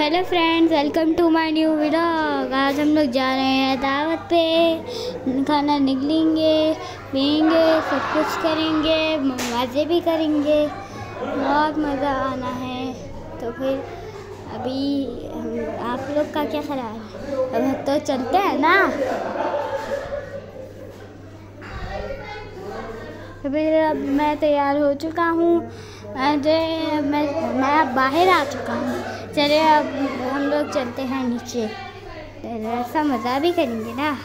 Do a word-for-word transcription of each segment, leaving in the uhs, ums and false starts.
Hello friends, welcome to my new vlog. आज हम लोग जा रहे हैं दावत पे। खाना निकलेंगे, पिएंगे, सब कुछ करेंगे, मज़े भी करेंगे, बहुत मज़ा आना है। तो फिर अभी हम, आप लोग का क्या ख्याल है? अब तो चलते हैं ना। तो फिर अब मैं तैयार हो चुका हूँ। मैं मैं अब बाहर आ चुका हूँ। चलिए अब हम लोग चलते हैं नीचे, ऐसा मज़ा भी करेंगे ना।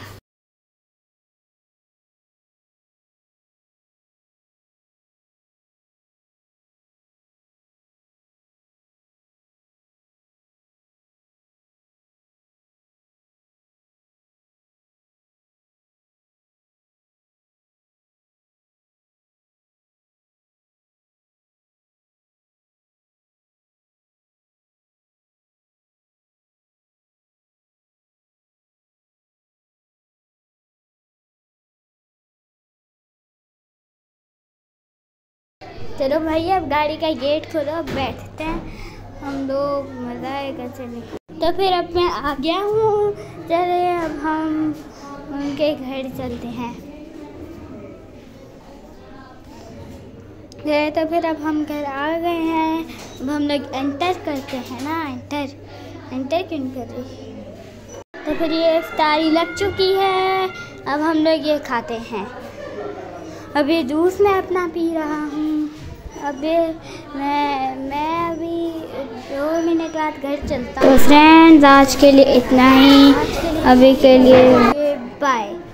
चलो भाई, अब गाड़ी का गेट खोलो, अब बैठते हैं हम लोग, मज़ा आएगा। चले तो फिर अब मैं आ गया हूँ। चले अब हम उनके घर चलते हैं। तो फिर अब हम घर आ गए हैं। अब हम लोग एंटर करते हैं ना। एंटर एंटर क्यों नहीं कर रही? तो फिर ये इफ्तारी लग चुकी है। अब हम लोग ये खाते हैं। अब ये जूस मैं अपना पी रहा हूँ। अभी मैं मैं अभी दो मिनट बाद घर चलता हूँ। तो फ्रेंड्स, आज के लिए इतना ही। अभी के लिए बाय।